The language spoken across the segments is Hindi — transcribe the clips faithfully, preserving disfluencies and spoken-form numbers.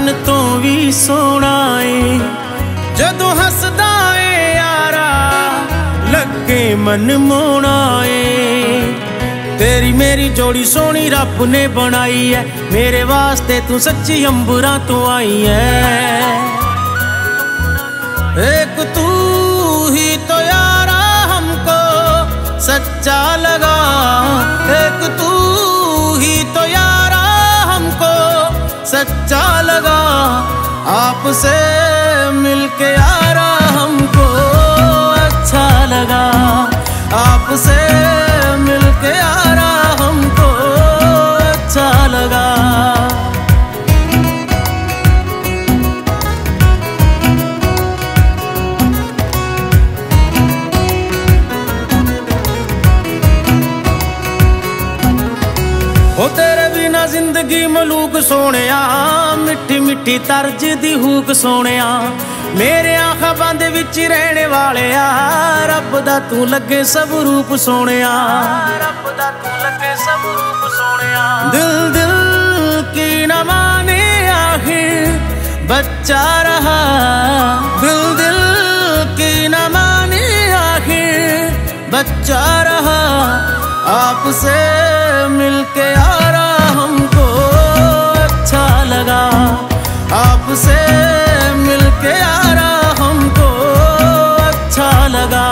चान तो भी सोना ए जदों हसदा ए यारा लगे मन मोना ए। तेरी मेरी जोड़ी सोनी रब ने बनाई है, मेरे वास्ते तू सच्ची अंबरां तो आई है। एक तू ही तो यारा हमको सच्चा लगा, एक तू ही तो यारा हमको सच्चा लगा। आपसे मिलके यारा हमको अच्छा लगा, आपसे मिलके यारा हमको अच्छा लगा। ओ तेरे बिना जिंदगी मलूक सोनिया, मिठी मिठी तर्ज दी हूक सोनिया। मेरे आँखां बंद विच रहने वाले आ, रब दा तू लगे सब रूप सोनिया, रब दा तू लगे सब रूप सोनिया। दिल दिल की न माने आखिर बच्चा रहा, दिल दिल की न माने आखिर बच्चा रहा। आपसे मिलके यारा हमको अच्छा लगा, आपसे मिलके यारा हमको अच्छा लगा।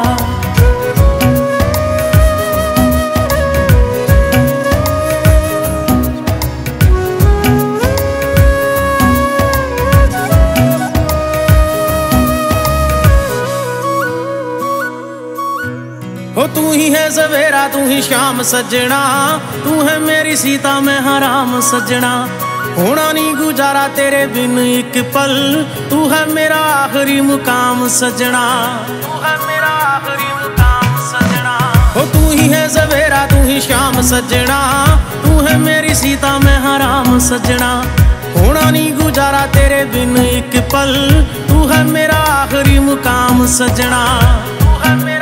हो तू ही है सवेरा तू ही शाम सजना, तू है मेरी सीता मैं हराम सजना। होना नहीं गुजारा तेरे बिन एक पल, तू है मेरा आखिरी मुकाम सजना, तू है मेरा आखिरी मुकाम सजना। हो तू ही है सवेरा तू ही शाम सजना, तू है मेरी सीता मैं हराम सजना। होना नहीं गुजारा तेरे बिन एक पल, तू है मेरा आखिरी मुकाम सजना, तू है मेरा